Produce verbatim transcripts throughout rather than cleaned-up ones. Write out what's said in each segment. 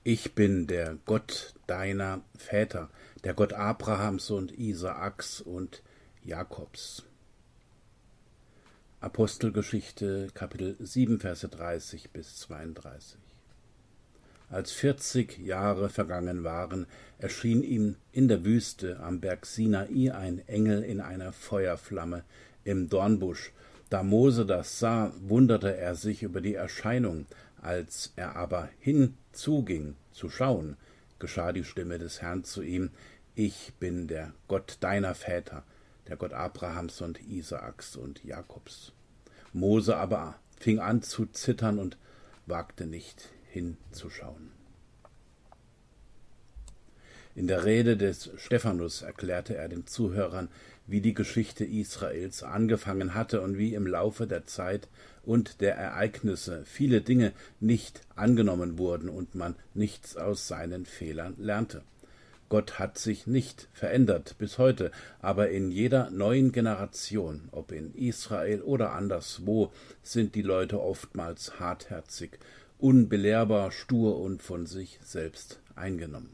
Ich bin der Gott deiner Väter, der Gott Abrahams und Isaaks und Jakobs. Apostelgeschichte, Kapitel sieben, Verse dreißig bis zweiunddreißig. Als vierzig Jahre vergangen waren, erschien ihm in der Wüste am Berg Sinai ein Engel in einer Feuerflamme im Dornbusch. Da Mose das sah, wunderte er sich über die Erscheinung. Als er aber hinzuging, zu schauen, geschah die Stimme des Herrn zu ihm: Ich bin der Gott deiner Väter, der Gott Abrahams und Isaaks und Jakobs. Mose aber fing an zu zittern und wagte nicht hinzuschauen. In der Rede des Stephanus erklärte er den Zuhörern, wie die Geschichte Israels angefangen hatte und wie im Laufe der Zeit und der Ereignisse viele Dinge nicht angenommen wurden und man nichts aus seinen Fehlern lernte. Gott hat sich nicht verändert bis heute, aber in jeder neuen Generation, ob in Israel oder anderswo, sind die Leute oftmals hartherzig, unbelehrbar, stur und von sich selbst eingenommen.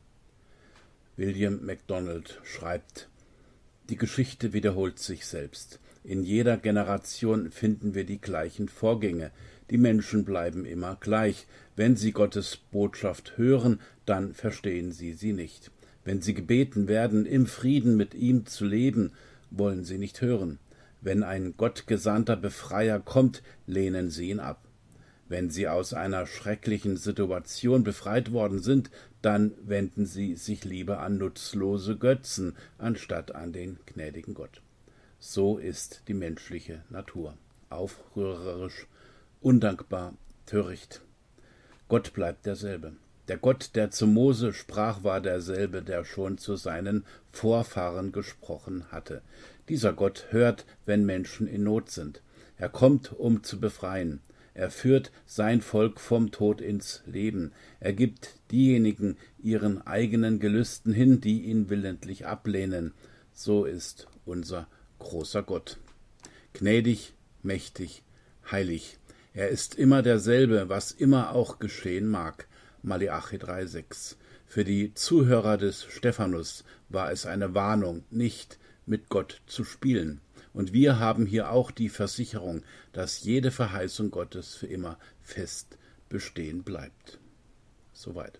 William MacDonald schreibt: Die Geschichte wiederholt sich selbst. In jeder Generation finden wir die gleichen Vorgänge. Die Menschen bleiben immer gleich. Wenn sie Gottes Botschaft hören, dann verstehen sie sie nicht. Wenn sie gebeten werden, im Frieden mit ihm zu leben, wollen sie nicht hören. Wenn ein gottgesandter Befreier kommt, lehnen sie ihn ab. Wenn sie aus einer schrecklichen Situation befreit worden sind, dann wenden sie sich lieber an nutzlose Götzen, anstatt an den gnädigen Gott. So ist die menschliche Natur: aufrührerisch, undankbar, töricht. Gott bleibt derselbe. Der Gott, der zu Mose sprach, war derselbe, der schon zu seinen Vorfahren gesprochen hatte. Dieser Gott hört, wenn Menschen in Not sind. Er kommt, um zu befreien. Er führt sein Volk vom Tod ins Leben. Er gibt diejenigen ihren eigenen Gelüsten hin, die ihn willentlich ablehnen. So ist unser großer Gott. Gnädig, mächtig, heilig. Er ist immer derselbe, was immer auch geschehen mag. Maleachi drei, sechs. Für die Zuhörer des Stephanus war es eine Warnung, nicht mit Gott zu spielen. Und wir haben hier auch die Versicherung, dass jede Verheißung Gottes für immer fest bestehen bleibt. Soweit.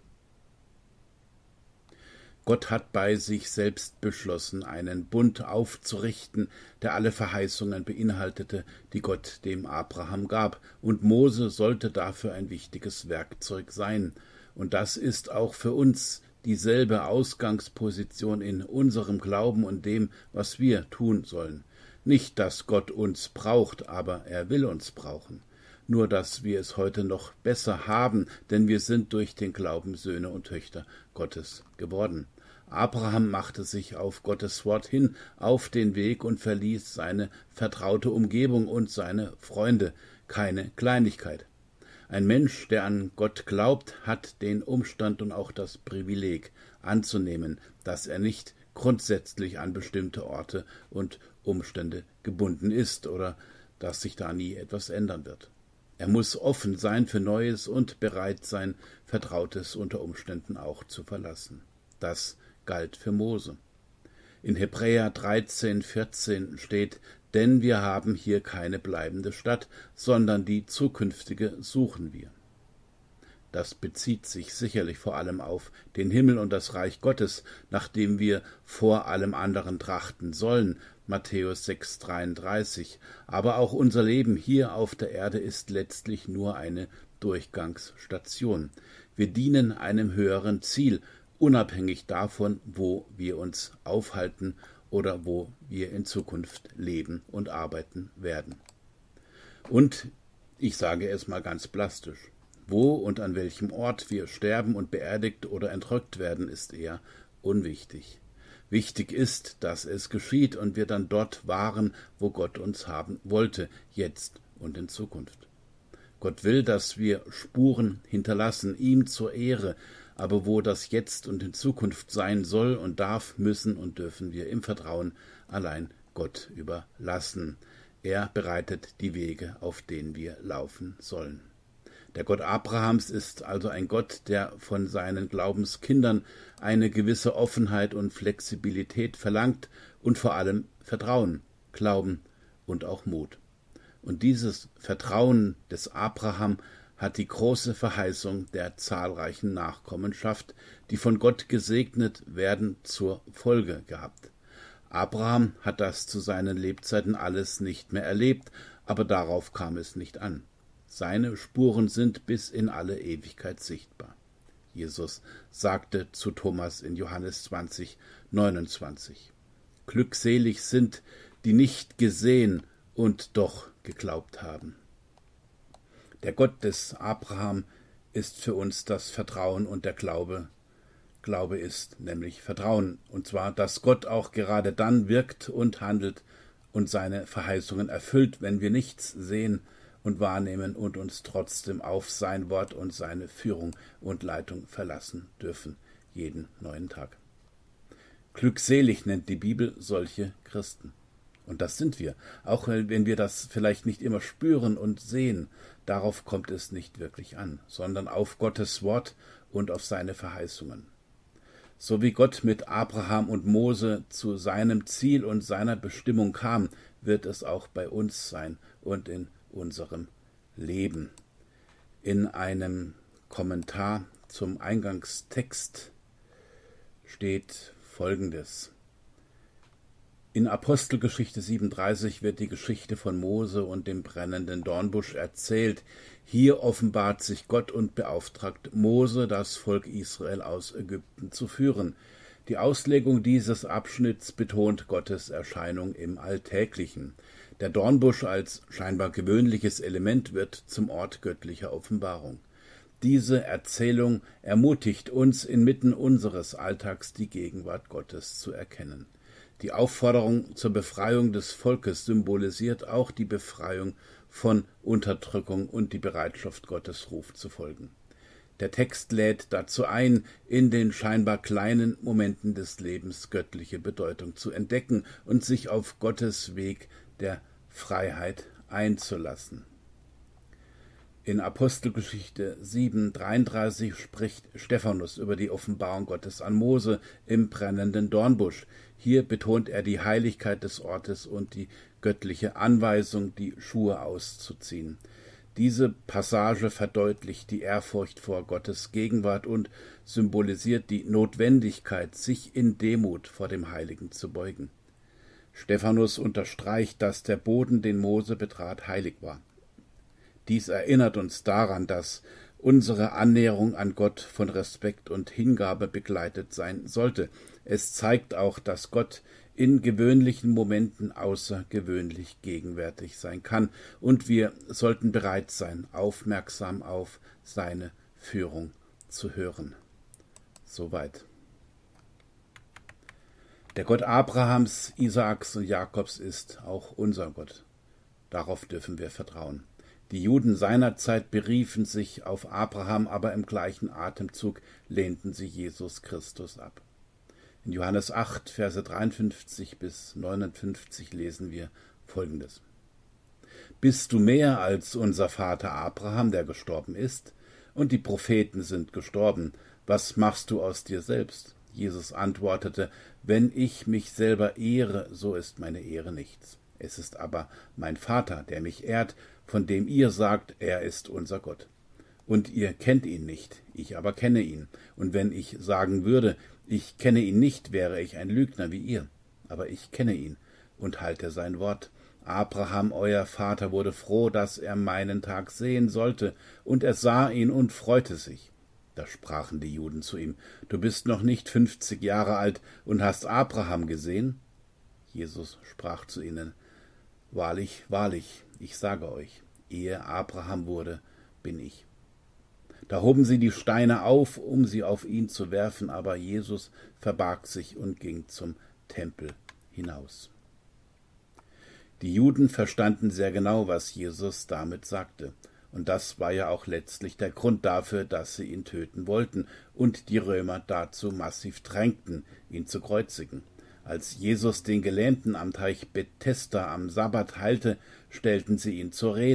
Gott hat bei sich selbst beschlossen, einen Bund aufzurichten, der alle Verheißungen beinhaltete, die Gott dem Abraham gab. Und Mose sollte dafür ein wichtiges Werkzeug sein. Und das ist auch für uns dieselbe Ausgangsposition in unserem Glauben und dem, was wir tun sollen. Nicht, dass Gott uns braucht, aber er will uns brauchen. Nur, dass wir es heute noch besser haben, denn wir sind durch den Glauben Söhne und Töchter Gottes geworden. Abraham machte sich auf Gottes Wort hin auf den Weg und verließ seine vertraute Umgebung und seine Freunde. Keine Kleinigkeit. Ein Mensch, der an Gott glaubt, hat den Umstand und auch das Privileg anzunehmen, dass er nicht grundsätzlich an bestimmte Orte und Umstände gebunden ist oder dass sich da nie etwas ändern wird. Er muss offen sein für Neues und bereit sein, Vertrautes unter Umständen auch zu verlassen. Das galt für Mose. In Hebräer dreizehn, vierzehn steht: Denn wir haben hier keine bleibende Stadt, sondern die zukünftige suchen wir. Das bezieht sich sicherlich vor allem auf den Himmel und das Reich Gottes, nach dem wir vor allem anderen trachten sollen, Matthäus sechs, dreiunddreißig. Aber auch unser Leben hier auf der Erde ist letztlich nur eine Durchgangsstation. Wir dienen einem höheren Ziel, unabhängig davon, wo wir uns aufhalten oder wo wir in Zukunft leben und arbeiten werden. Und ich sage es mal ganz plastisch: Wo und an welchem Ort wir sterben und beerdigt oder entrückt werden, ist eher unwichtig. Wichtig ist, dass es geschieht und wir dann dort waren, wo Gott uns haben wollte, jetzt und in Zukunft. Gott will, dass wir Spuren hinterlassen, ihm zur Ehre, aber wo das jetzt und in Zukunft sein soll und darf, müssen und dürfen wir im Vertrauen allein Gott überlassen. Er bereitet die Wege, auf denen wir laufen sollen. Der Gott Abrahams ist also ein Gott, der von seinen Glaubenskindern eine gewisse Offenheit und Flexibilität verlangt und vor allem Vertrauen, Glauben und auch Mut. Und dieses Vertrauen des Abraham hat die große Verheißung der zahlreichen Nachkommenschaft, die von Gott gesegnet werden, zur Folge gehabt. Abraham hat das zu seinen Lebzeiten alles nicht mehr erlebt, aber darauf kam es nicht an. Seine Spuren sind bis in alle Ewigkeit sichtbar. Jesus sagte zu Thomas in Johannes zwanzig, neunundzwanzig: Glückselig sind, die nicht gesehen und doch geglaubt haben. Der Gott des Abraham ist für uns das Vertrauen und der Glaube. Glaube ist nämlich Vertrauen, und zwar, dass Gott auch gerade dann wirkt und handelt und seine Verheißungen erfüllt, wenn wir nichts sehen und wahrnehmen und uns trotzdem auf sein Wort und seine Führung und Leitung verlassen dürfen, jeden neuen Tag. Glückselig nennt die Bibel solche Christen. Und das sind wir, auch wenn wir das vielleicht nicht immer spüren und sehen. Darauf kommt es nicht wirklich an, sondern auf Gottes Wort und auf seine Verheißungen. So wie Gott mit Abraham und Mose zu seinem Ziel und seiner Bestimmung kam, wird es auch bei uns sein und in unserem Leben. In einem Kommentar zum Eingangstext steht Folgendes: In Apostelgeschichte siebenunddreißig wird die Geschichte von Mose und dem brennenden Dornbusch erzählt. Hier offenbart sich Gott und beauftragt Mose, das Volk Israel aus Ägypten zu führen. Die Auslegung dieses Abschnitts betont Gottes Erscheinung im Alltäglichen. Der Dornbusch als scheinbar gewöhnliches Element wird zum Ort göttlicher Offenbarung. Diese Erzählung ermutigt uns, inmitten unseres Alltags die Gegenwart Gottes zu erkennen. Die Aufforderung zur Befreiung des Volkes symbolisiert auch die Befreiung von Unterdrückung und die Bereitschaft, Gottes Ruf zu folgen. Der Text lädt dazu ein, in den scheinbar kleinen Momenten des Lebens göttliche Bedeutung zu entdecken und sich auf Gottes Weg der Freiheit einzulassen. In Apostelgeschichte sieben, dreiunddreißig spricht Stephanus über die Offenbarung Gottes an Mose im brennenden Dornbusch. Hier betont er die Heiligkeit des Ortes und die göttliche Anweisung, die Schuhe auszuziehen. Diese Passage verdeutlicht die Ehrfurcht vor Gottes Gegenwart und symbolisiert die Notwendigkeit, sich in Demut vor dem Heiligen zu beugen. Stephanus unterstreicht, dass der Boden, den Mose betrat, heilig war. Dies erinnert uns daran, dass unsere Annäherung an Gott von Respekt und Hingabe begleitet sein sollte. Es zeigt auch, dass Gott in gewöhnlichen Momenten außergewöhnlich gegenwärtig sein kann, und wir sollten bereit sein, aufmerksam auf seine Führung zu hören. Soweit. Der Gott Abrahams, Isaaks und Jakobs ist auch unser Gott. Darauf dürfen wir vertrauen. Die Juden seinerzeit beriefen sich auf Abraham, aber im gleichen Atemzug lehnten sie Jesus Christus ab. In Johannes acht, Verse dreiundfünfzig bis neunundfünfzig lesen wir Folgendes: Bist du mehr als unser Vater Abraham, der gestorben ist? Und die Propheten sind gestorben. Was machst du aus dir selbst? Jesus antwortete: Wenn ich mich selber ehre, so ist meine Ehre nichts. Es ist aber mein Vater, der mich ehrt, von dem ihr sagt, er ist unser Gott. Und ihr kennt ihn nicht, ich aber kenne ihn. Und wenn ich sagen würde, ich kenne ihn nicht, wäre ich ein Lügner wie ihr. Aber ich kenne ihn und halte sein Wort. Abraham, euer Vater, wurde froh, dass er meinen Tag sehen sollte, und er sah ihn und freute sich. Da sprachen die Juden zu ihm: Du bist noch nicht fünfzig Jahre alt und hast Abraham gesehen? Jesus sprach zu ihnen: Wahrlich, wahrlich, ich sage euch, ehe Abraham wurde, bin ich. Da hoben sie die Steine auf, um sie auf ihn zu werfen, aber Jesus verbarg sich und ging zum Tempel hinaus. Die Juden verstanden sehr genau, was Jesus damit sagte, und das war ja auch letztlich der Grund dafür, dass sie ihn töten wollten und die Römer dazu massiv drängten, ihn zu kreuzigen. Als Jesus den Gelähmten am Teich Bethesda am Sabbat heilte, stellten sie ihn zur Rede.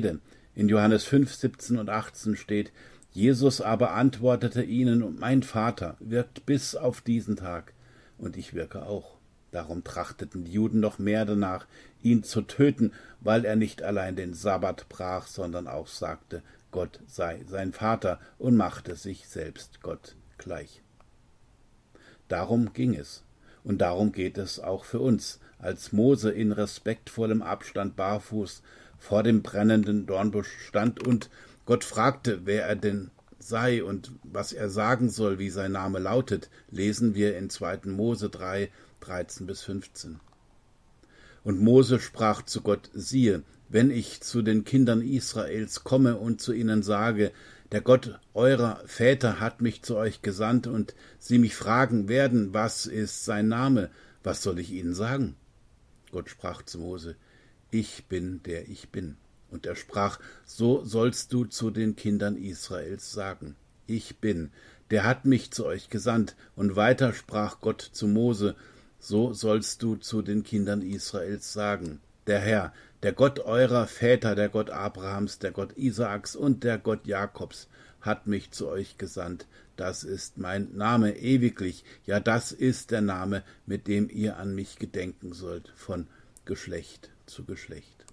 In Johannes fünf, siebzehn und achtzehn steht: Jesus aber antwortete ihnen: Mein Vater wirkt bis auf diesen Tag, und ich wirke auch. Darum trachteten die Juden noch mehr danach, ihn zu töten, weil er nicht allein den Sabbat brach, sondern auch sagte, Gott sei sein Vater, und machte sich selbst Gott gleich. Darum ging es, und darum geht es auch für uns, als Mose in respektvollem Abstand barfuß vor dem brennenden Dornbusch stand und Gott fragte, wer er denn sei und was er sagen soll, wie sein Name lautet, lesen wir in zweiten Mose drei, dreizehn bis fünfzehn. Und Mose sprach zu Gott: Siehe, wenn ich zu den Kindern Israels komme und zu ihnen sage, der Gott eurer Väter hat mich zu euch gesandt, und sie mich fragen werden, was ist sein Name, was soll ich ihnen sagen? Gott sprach zu Mose: Ich bin, der ich bin. Und er sprach: So sollst du zu den Kindern Israels sagen: Ich bin, der hat mich zu euch gesandt. Und weiter sprach Gott zu Mose: So sollst du zu den Kindern Israels sagen: Der Herr, der Gott eurer Väter, der Gott Abrahams, der Gott Isaaks und der Gott Jakobs, hat mich zu euch gesandt. Das ist mein Name ewiglich, ja, das ist der Name, mit dem ihr an mich gedenken sollt, von Geschlecht zu Geschlecht.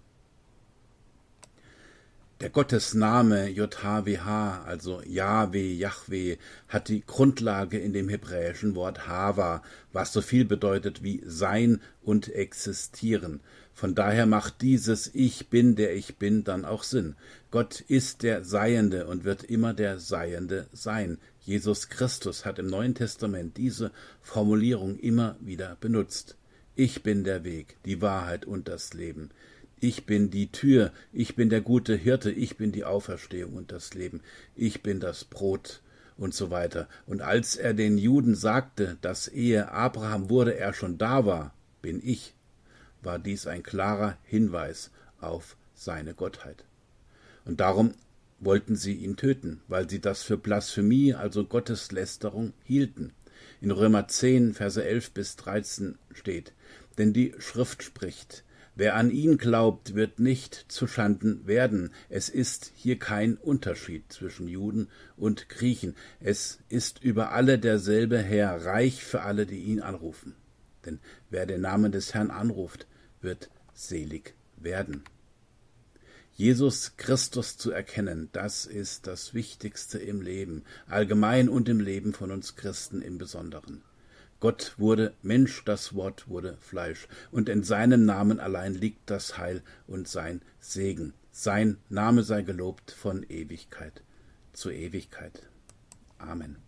Der Gottesname J H W H, also Jahwe, Jahwe, hat die Grundlage in dem hebräischen Wort Hava, was so viel bedeutet wie sein und existieren. Von daher macht dieses Ich bin, der ich bin, dann auch Sinn. Gott ist der Seiende und wird immer der Seiende sein. Jesus Christus hat im Neuen Testament diese Formulierung immer wieder benutzt. Ich bin der Weg, die Wahrheit und das Leben. Ich bin die Tür, ich bin der gute Hirte, ich bin die Auferstehung und das Leben, ich bin das Brot und so weiter. Und als er den Juden sagte, dass ehe Abraham wurde, er schon da war, bin ich, war dies ein klarer Hinweis auf seine Gottheit. Und darum wollten sie ihn töten, weil sie das für Blasphemie, also Gotteslästerung, hielten. In Römer zehn, Verse elf bis dreizehn steht: Denn die Schrift spricht: Wer an ihn glaubt, wird nicht zuschanden werden. Es ist hier kein Unterschied zwischen Juden und Griechen. Es ist über alle derselbe Herr, reich für alle, die ihn anrufen. Denn wer den Namen des Herrn anruft, wird selig werden. Jesus Christus zu erkennen, das ist das Wichtigste im Leben, allgemein und im Leben von uns Christen im Besonderen. Gott wurde Mensch, das Wort wurde Fleisch, und in seinem Namen allein liegt das Heil und sein Segen. Sein Name sei gelobt von Ewigkeit zu Ewigkeit. Amen.